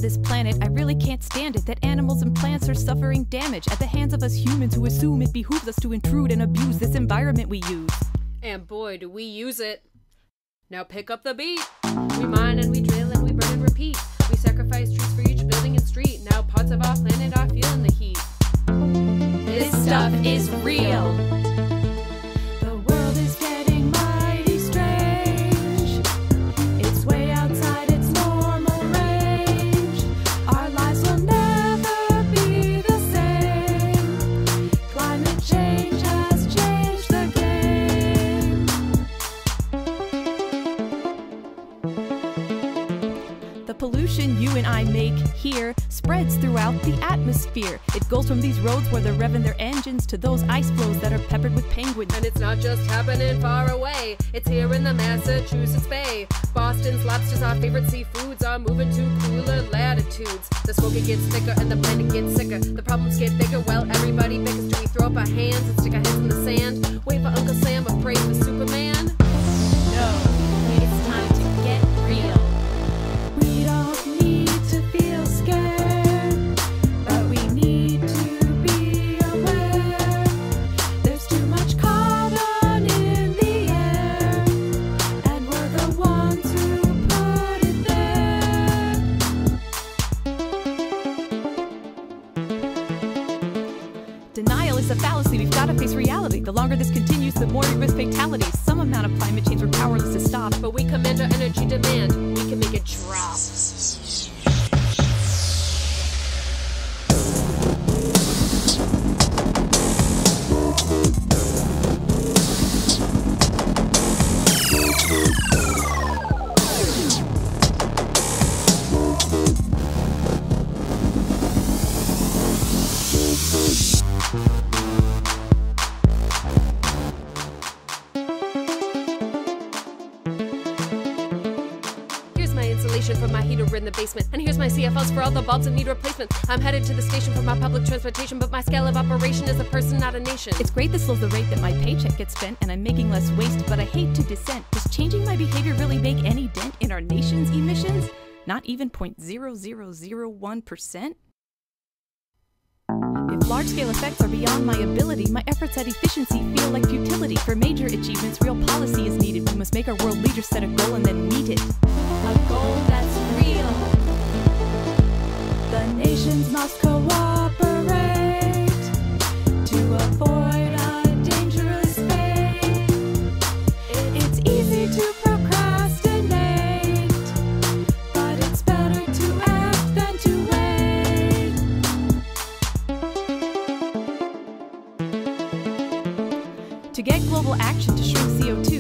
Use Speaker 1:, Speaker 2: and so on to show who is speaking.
Speaker 1: this planet. I really can't stand it that animals and plants are suffering damage at the hands of us humans who assume it behooves us to intrude and abuse this environment we use.
Speaker 2: And boy, do we use it. Now pick up the beat. We mine and we drill and we burn and repeat. We sacrifice trees for each building and street. Now parts of our planet are feeling the heat.
Speaker 1: This stuff is real. The world is getting mighty strange. It's way outside its normal range. Our lives will never be the same. Climate change has changed the game. The pollution you and I make here spreads throughout the atmosphere. It goes from these roads where they're revving their engines to those ice floes that are peppered with penguins.
Speaker 2: And it's not just happening far away, it's here in the Massachusetts Bay. Boston's lobsters, our favorite seafoods, are moving to cooler latitudes. The smoke, it gets thicker and the planet gets sicker. The problems get bigger, well, everybody bickers. Do we throw up our hands and stick our heads in the sand? Wait for Uncle Sam or pray for Superman?
Speaker 1: No, it's time to get real. We don't need to feel scared, but we need to be aware. There's too much carbon in the air, and we're the ones who put it there. Denial is a fallacy. We've got to face reality. The longer this continues, the more we risk fatalities. Some amount of climate change we're powerless to stop,
Speaker 2: But we command our energy demand, we can make it drop. Here's my insulation from my heater in the basement. And here's my CFLs for all the bulbs that need replacement. I'm headed to the station for my public transportation, but my scale of operation is a person, not a nation.
Speaker 1: It's great this slows the rate that my paycheck gets spent, and I'm making less waste, but I hate to dissent. Does changing my behavior really make any dent in our nation's emissions? Not even 0.0001%? If large-scale effects are beyond my ability, my efforts at efficiency feel like futility. For major achievements, real policy is needed. We must make our world leaders set a goal and then meet it. A goal that's real. The nations must cooperate to avoid a dangerous fate. It's easy to procrastinate, but it's better to act than to wait. To get global action to shrink CO2,